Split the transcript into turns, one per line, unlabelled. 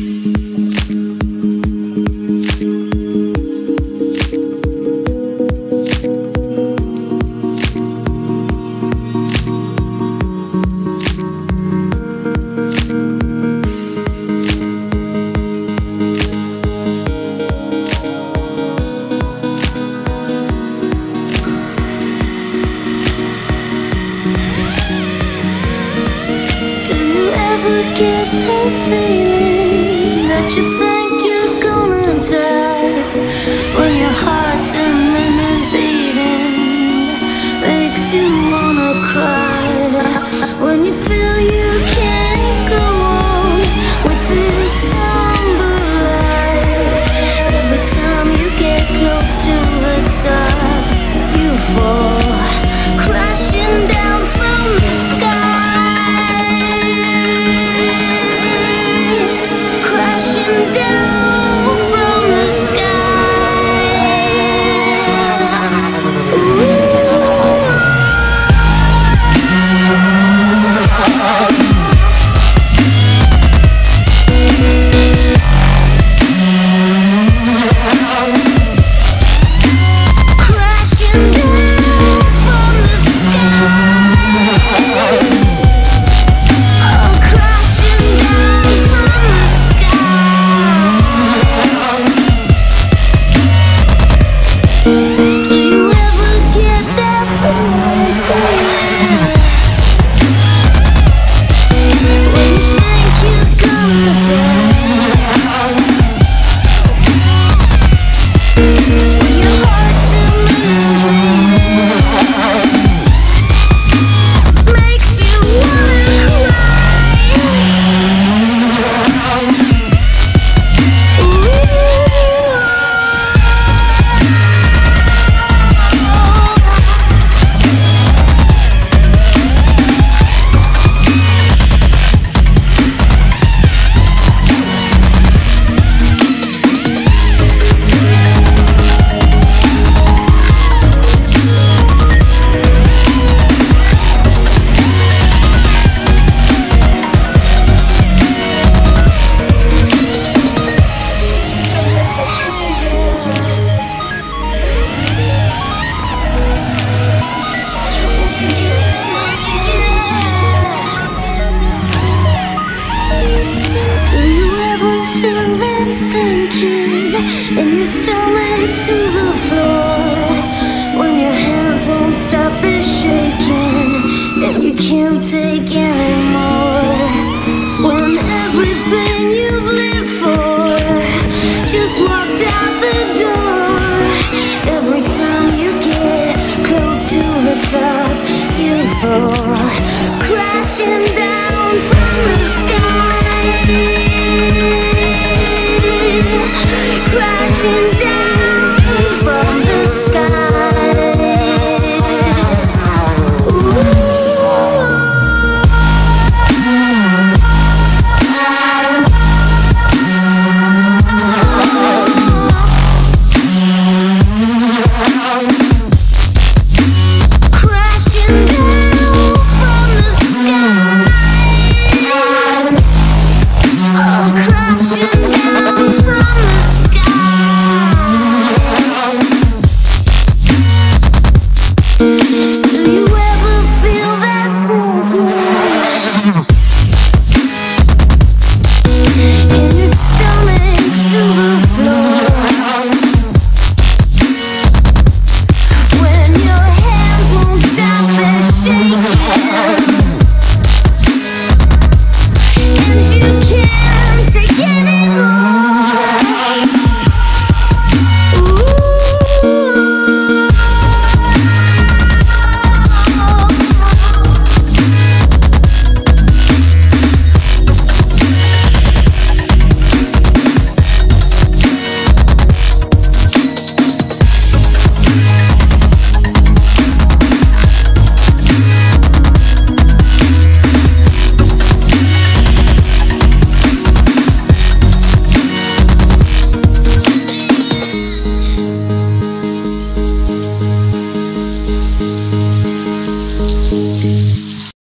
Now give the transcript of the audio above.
Get that feeling that you think you're gonna die when your heart's a minute beating, makes you wanna cry. When you feel you can't go on with this somber life, every time you get close to the top, you fall crashing down from the sky. Down from the sky. Crashing down from the sky. Oh, crashing down from the sky. Do you ever get that feeling when you think you're gonna die? When your heart's a minute makes you wanna sinking in your stomach to the floor, when your hands won't stop the shaking and you can't take anymore, when everything you've lived for just walked